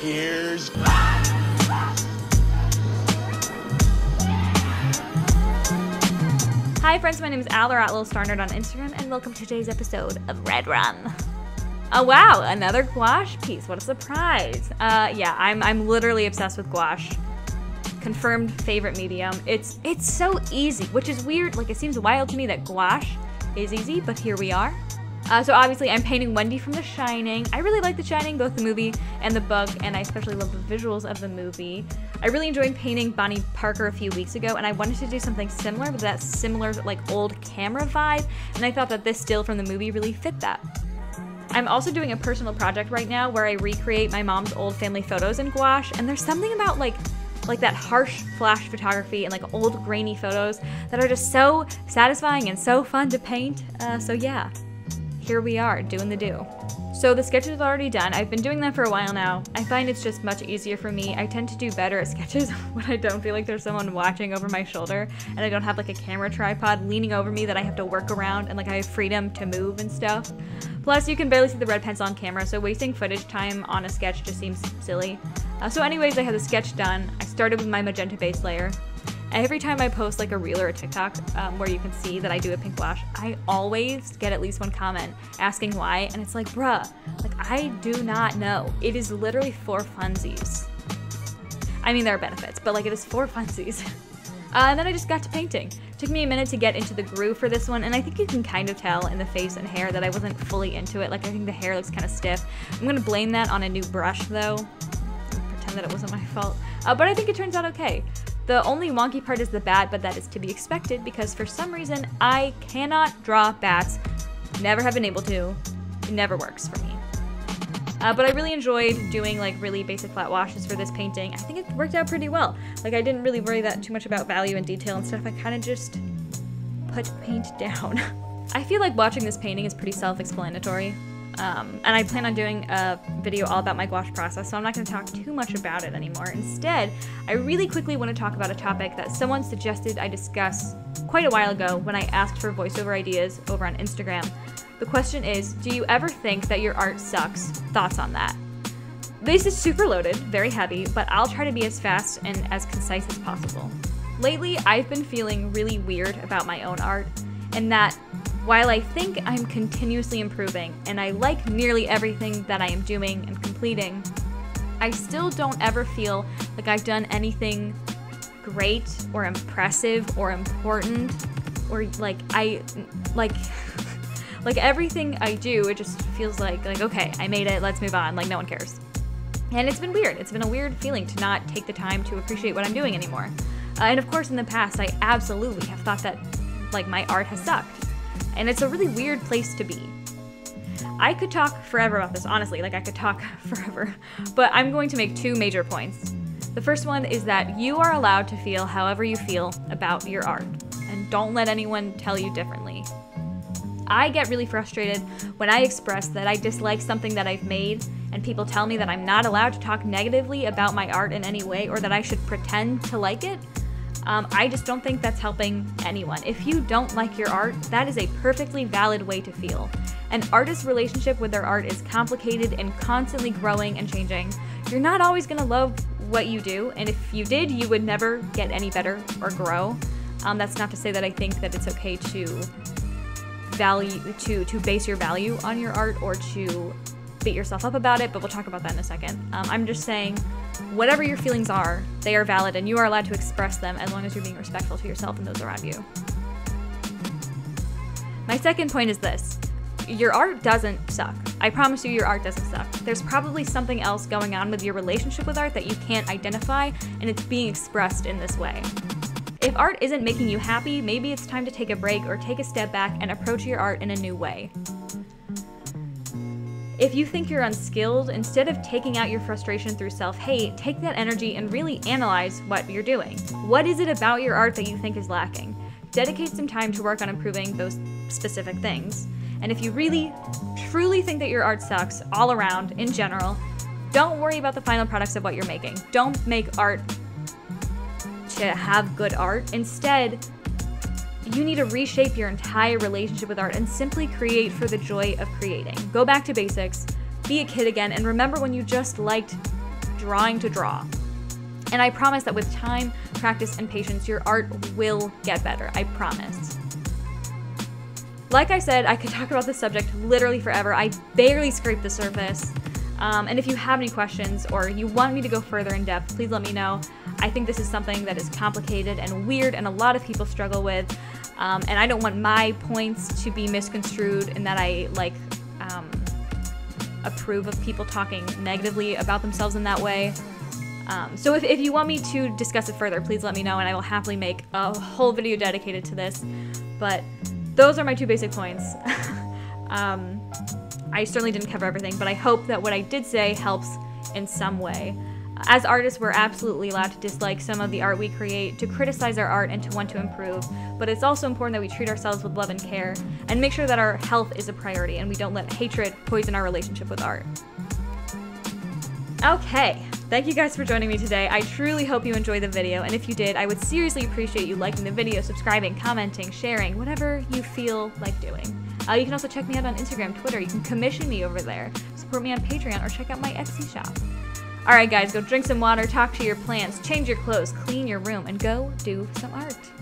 Here's... Hi friends, my name is Al, or at Lilstarnerd on Instagram, and welcome to today's episode of Red Run. Oh wow, another gouache piece, what a surprise. Yeah, I'm literally obsessed with gouache. Confirmed favorite medium. It's so easy, which is weird. Like, it seems wild to me that gouache is easy, but here we are. So obviously I'm painting Wendy from The Shining. I really like The Shining, both the movie and the book, and I especially love the visuals of the movie. I really enjoyed painting Bonnie Parker a few weeks ago, and I wanted to do something similar, but that similar like old camera vibe, and I thought that this still from the movie really fit that. I'm also doing a personal project right now where I recreate my mom's old family photos in gouache, and there's something about like that harsh flash photography and like old grainy photos that are just so satisfying and so fun to paint. So yeah, here we are doing the do. So the sketches are already done. I've been doing them for a while now. I find it's just much easier for me. I tend to do better at sketches when I don't feel like there's someone watching over my shoulder and I don't have like a camera tripod leaning over me that I have to work around, and like I have freedom to move and stuff. Plus, you can barely see the red pencil on camera, so wasting footage time on a sketch just seems silly. So anyways, I had the sketch done. I started with my magenta base layer. Every time I post like a reel or a TikTok where you can see that I do a pink gouache, I always get at least one comment asking why, and it's like, bruh, like I do not know. It is literally for funsies. I mean, there are benefits, but like it is for funsies. And then I just got to painting. Took me a minute to get into the groove for this one, and I think you can kind of tell in the face and hair that I wasn't fully into it. Like, I think the hair looks kind of stiff. I'm gonna blame that on a new brush though. Pretend that it wasn't my fault. But I think it turns out okay. The only wonky part is the bat, but that is to be expected because for some reason I cannot draw bats. Never have been able to. It never works for me. But I really enjoyed doing like really basic flat washes for this painting. I think it worked out pretty well. Like, I didn't really worry that too much about value and detail and stuff. I kind of just put paint down. I feel like watching this painting is pretty self-explanatory. And I plan on doing a video all about my gouache process, so I'm not going to talk too much about it anymore. Instead, I really quickly want to talk about a topic that someone suggested I discuss quite a while ago when I asked for voiceover ideas over on Instagram. The question is, do you ever think that your art sucks? Thoughts on that? This is super loaded, very heavy, but I'll try to be as fast and as concise as possible. Lately, I've been feeling really weird about my own art, and that while I think I'm continuously improving and I like nearly everything that I am doing and completing, I still don't ever feel like I've done anything great or impressive or important, or like everything I do, it just feels like okay, I made it, let's move on, like no one cares. And it's been weird. It's been a weird feeling to not take the time to appreciate what I'm doing anymore. And of course in the past I absolutely have thought that like my art has sucked. And it's a really weird place to be. I could talk forever about this, honestly, like I could talk forever, but I'm going to make two major points. The first one is that you are allowed to feel however you feel about your art, and don't let anyone tell you differently. I get really frustrated when I express that I dislike something that I've made, and people tell me that I'm not allowed to talk negatively about my art in any way, or that I should pretend to like it. I just don't think that's helping anyone. If you don't like your art, that is a perfectly valid way to feel. An artist's relationship with their art is complicated and constantly growing and changing. You're not always gonna love what you do, and if you did, you would never get any better or grow. That's not to say that I think that it's okay to base your value on your art or to beat yourself up about it, but we'll talk about that in a second. I'm just saying, whatever your feelings are, they are valid and you are allowed to express them as long as you're being respectful to yourself and those around you. My second point is this. Your art doesn't suck. I promise you your art doesn't suck. There's probably something else going on with your relationship with art that you can't identify, and it's being expressed in this way. If art isn't making you happy, maybe it's time to take a break or take a step back and approach your art in a new way. If you think you're unskilled, instead of taking out your frustration through self-hate, take that energy and really analyze what you're doing. What is it about your art that you think is lacking? Dedicate some time to work on improving those specific things. And if you really, truly think that your art sucks all around, in general, don't worry about the final products of what you're making. Don't make art to have good art. Instead, you need to reshape your entire relationship with art and simply create for the joy of creating. Go back to basics, be a kid again, and remember when you just liked drawing to draw. And I promise that with time, practice, and patience, your art will get better. I promise. Like I said, I could talk about this subject literally forever. I barely scraped the surface. And if you have any questions or you want me to go further in depth, please let me know. I think this is something that is complicated and weird and a lot of people struggle with. And I don't want my points to be misconstrued in that I approve of people talking negatively about themselves in that way. So if you want me to discuss it further, please let me know and I will happily make a whole video dedicated to this. But those are my 2 basic points. I certainly didn't cover everything, but I hope that what I did say helps in some way. As artists, we're absolutely allowed to dislike some of the art we create, to criticize our art, and to want to improve. But it's also important that we treat ourselves with love and care, and make sure that our health is a priority, and we don't let hatred poison our relationship with art. Okay, thank you guys for joining me today. I truly hope you enjoyed the video, and if you did, I would seriously appreciate you liking the video, subscribing, commenting, sharing, whatever you feel like doing. You can also check me out on Instagram, Twitter. You can commission me over there, support me on Patreon, or check out my Etsy shop. Alright guys, go drink some water, talk to your plants, change your clothes, clean your room, and go do some art.